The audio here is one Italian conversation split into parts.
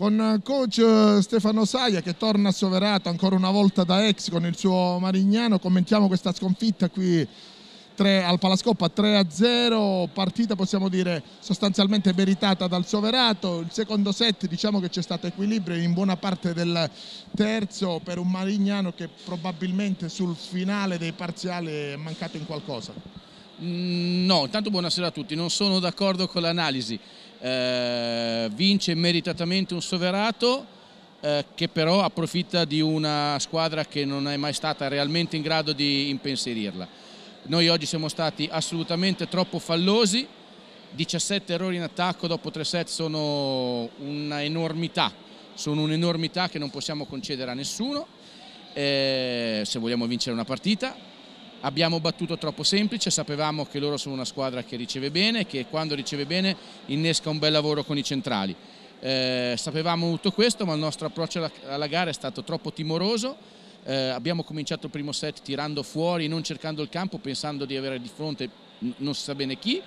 con coach Stefano Saia che torna a Soverato ancora una volta da ex con il suo Marignano. Commentiamo questa sconfitta qui al Palascoppa 3-0, partita possiamo dire sostanzialmente meritata dal Soverato. Il secondo set diciamo che c'è stato equilibrio in buona parte del terzo per un Marignano che probabilmente sul finale dei parziali è mancato in qualcosa. No, intanto buonasera a tutti, non sono d'accordo con l'analisi. Vince meritatamente un Soverato che però approfitta di una squadra che non è mai stata realmente in grado di impensierirla. Noi oggi siamo stati assolutamente troppo fallosi, 17 errori in attacco dopo 3 set sono un'enormità che non possiamo concedere a nessuno se vogliamo vincere una partita. Abbiamo battuto troppo semplice, sapevamo che loro sono una squadra che riceve bene, che quando riceve bene innesca un bel lavoro con i centrali. Sapevamo tutto questo, ma il nostro approccio alla gara è stato troppo timoroso. Abbiamo cominciato il primo set tirando fuori, non cercando il campo, pensando di avere di fronte non si sa bene chi,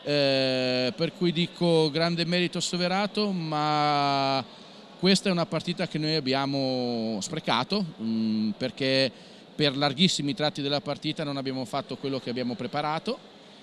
per cui dico grande merito Soverato, ma questa è una partita che noi abbiamo sprecato perché per larghissimi tratti della partita non abbiamo fatto quello che abbiamo preparato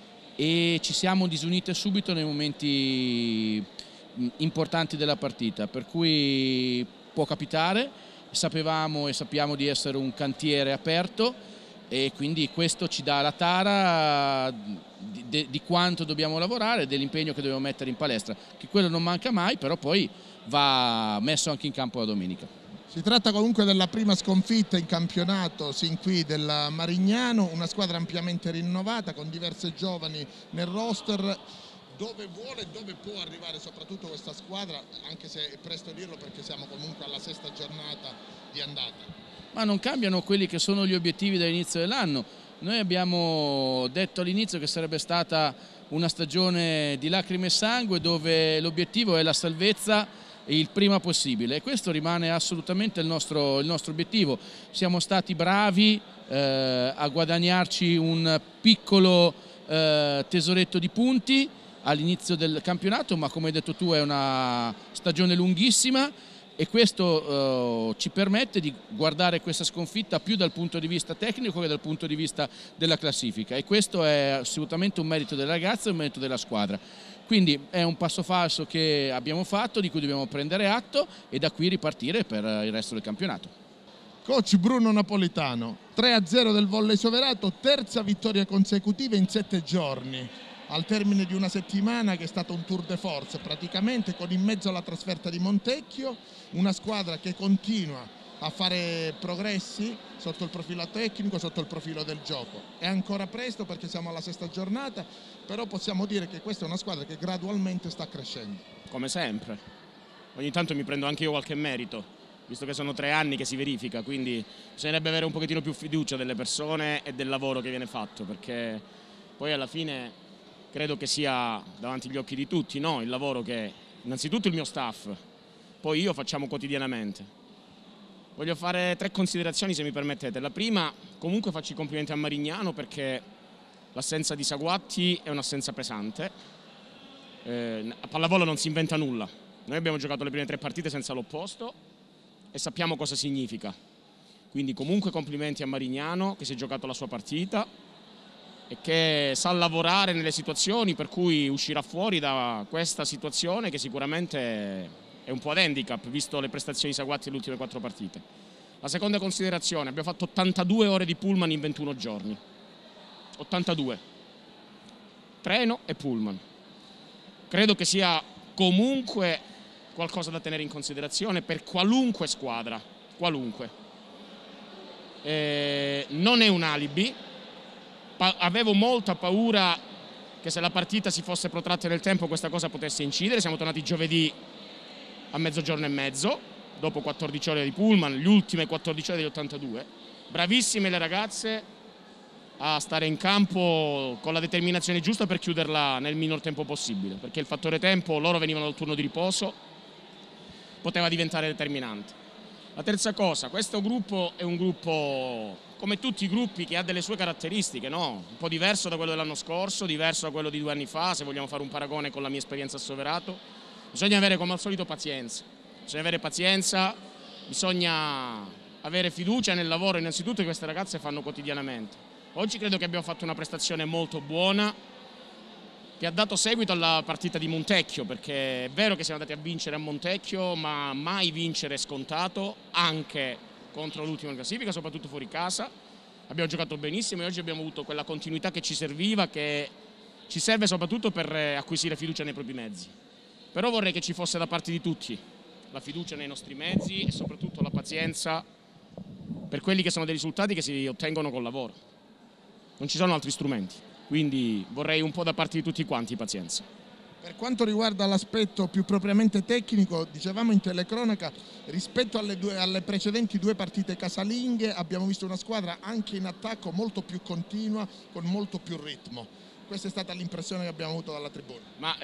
e ci siamo disunite subito nei momenti importanti della partita, per cui può capitare. Sapevamo e sappiamo di essere un cantiere aperto e quindi questo ci dà la tara di quanto dobbiamo lavorare, dell'impegno che dobbiamo mettere in palestra, che quello non manca mai, però poi va messo anche in campo la domenica. Si tratta comunque della prima sconfitta in campionato sin qui del Marignano, una squadra ampiamente rinnovata con diverse giovani nel roster. Dove vuole e dove può arrivare soprattutto questa squadra, anche se è presto dirlo perché siamo comunque alla 6ª giornata di andata? Ma non cambiano quelli che sono gli obiettivi dall'inizio dell'anno. Noi abbiamo detto all'inizio che sarebbe stata una stagione di lacrime e sangue dove l'obiettivo è la salvezza il prima possibile e questo rimane assolutamente il nostro obiettivo. Siamo stati bravi a guadagnarci un piccolo tesoretto di punti all'inizio del campionato, ma come hai detto tu è una stagione lunghissima e questo ci permette di guardare questa sconfitta più dal punto di vista tecnico che dal punto di vista della classifica e questo è assolutamente un merito del ragazzo e un merito della squadra. Quindi è un passo falso che abbiamo fatto, di cui dobbiamo prendere atto e da qui ripartire per il resto del campionato. Coach Bruno Napolitano, 3-0 del Volley Soverato, terza vittoria consecutiva in 7 giorni. Al termine di una settimana che è stato un tour de force praticamente, con in mezzo alla trasferta di Montecchio, una squadra che continua a fare progressi sotto il profilo tecnico, sotto il profilo del gioco. È ancora presto perché siamo alla 6ª giornata, però possiamo dire che questa è una squadra che gradualmente sta crescendo. Come sempre, ogni tanto mi prendo anche io qualche merito, visto che sono 3 anni che si verifica, quindi bisognerebbe avere un pochettino più fiducia delle persone e del lavoro che viene fatto, perché poi alla fine credo che sia davanti agli occhi di tutti, no? Il lavoro che innanzitutto il mio staff, poi io facciamo quotidianamente. Voglio fare 3 considerazioni se mi permettete. La prima, comunque faccio i complimenti a Marignano perché l'assenza di Saguatti è un'assenza pesante. A pallavolo non si inventa nulla. Noi abbiamo giocato le prime 3 partite senza l'opposto e sappiamo cosa significa. Quindi comunque complimenti a Marignano che si è giocato la sua partita e che sa lavorare nelle situazioni per cui uscirà fuori da questa situazione che sicuramente è un po' ad handicap visto le prestazioni di Saguatti nelle ultime 4 partite. La seconda considerazione, abbiamo fatto 82 ore di pullman in 21 giorni, 82, treno e pullman. Credo che sia comunque qualcosa da tenere in considerazione per qualunque squadra, qualunque. Non è un alibi. Avevo molta paura che se la partita si fosse protratta nel tempo questa cosa potesse incidere. Siamo tornati giovedì a mezzogiorno e mezzo, dopo 14 ore di pullman, le ultime 14 ore degli 82. Bravissime le ragazze a stare in campo con la determinazione giusta per chiuderla nel minor tempo possibile, perché il fattore tempo, loro venivano dal turno di riposo, poteva diventare determinante. La terza cosa, questo gruppo è un gruppo, come tutti i gruppi, che ha delle sue caratteristiche, no? Un po' diverso da quello dell'anno scorso, diverso da quello di 2 anni fa, se vogliamo fare un paragone con la mia esperienza a Soverato. Bisogna avere come al solito pazienza. bisogna avere pazienza, bisogna avere fiducia nel lavoro innanzitutto che queste ragazze fanno quotidianamente. Oggi credo che abbiamo fatto una prestazione molto buona che ha dato seguito alla partita di Montecchio, perché è vero che siamo andati a vincere a Montecchio, ma mai vincere è scontato, anche contro l'ultima in classifica, soprattutto fuori casa. Abbiamo giocato benissimo e oggi abbiamo avuto quella continuità che ci serviva, che ci serve soprattutto per acquisire fiducia nei propri mezzi. Però vorrei che ci fosse da parte di tutti la fiducia nei nostri mezzi e soprattutto la pazienza per quelli che sono dei risultati che si ottengono col lavoro. Non ci sono altri strumenti, quindi vorrei un po' da parte di tutti quanti pazienza. Per quanto riguarda l'aspetto più propriamente tecnico, dicevamo in telecronaca, rispetto alle precedenti 2 partite casalinghe abbiamo visto una squadra anche in attacco molto più continua, con molto più ritmo. Questa è stata l'impressione che abbiamo avuto dalla tribuna. Ma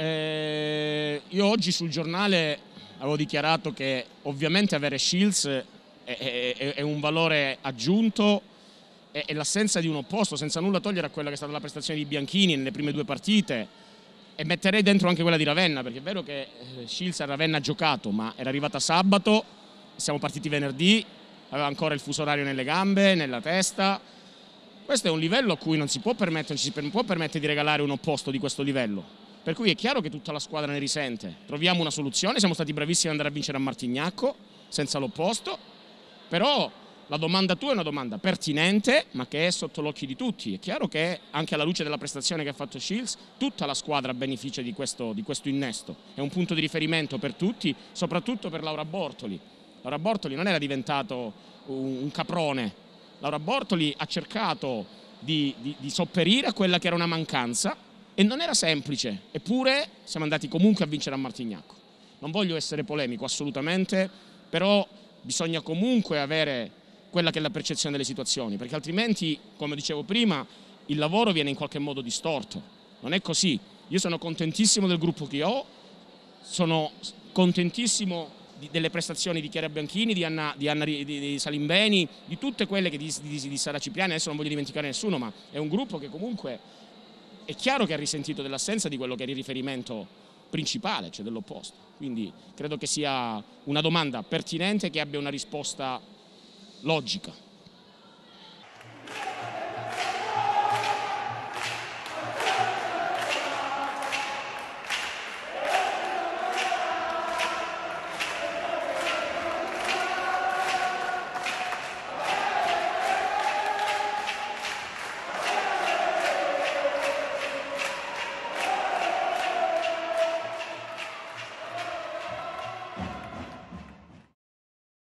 io oggi sul giornale avevo dichiarato che ovviamente avere Shields è un valore aggiunto e l'assenza di un opposto, senza nulla togliere a quella che è stata la prestazione di Bianchini nelle prime 2 partite, e metterei dentro anche quella di Ravenna, perché è vero che Shields a Ravenna ha giocato, ma era arrivata sabato, siamo partiti venerdì, aveva ancora il fuso orario nelle gambe, nella testa. Questo è un livello a cui non si può permettere, di regalare un opposto di questo livello, per cui è chiaro che tutta la squadra ne risente. Troviamo una soluzione, siamo stati bravissimi ad andare a vincere a Martignacco senza l'opposto, però la domanda tua è una domanda pertinente, ma che è sotto l'occhio di tutti. È chiaro che anche alla luce della prestazione che ha fatto Shields, tutta la squadra beneficia di questo innesto. È un punto di riferimento per tutti, soprattutto per Laura Bortoli. Laura Bortoli non era diventato un caprone. Laura Bortoli ha cercato di sopperire a quella che era una mancanza e non era semplice. Eppure siamo andati comunque a vincere a Martignacco. Non voglio essere polemico assolutamente, però bisogna comunque avere quella che è la percezione delle situazioni, perché altrimenti, come dicevo prima, il lavoro viene in qualche modo distorto. Non è così. Io sono contentissimo del gruppo che ho, sono contentissimo delle prestazioni di Chiara Bianchini, di Salimbeni, di tutte quelle che di Sara Cipriani. Adesso non voglio dimenticare nessuno, ma è un gruppo che comunque è chiaro che ha risentito dell'assenza di quello che era il riferimento principale, cioè dell'opposto. Quindi credo che sia una domanda pertinente che abbia una risposta logica.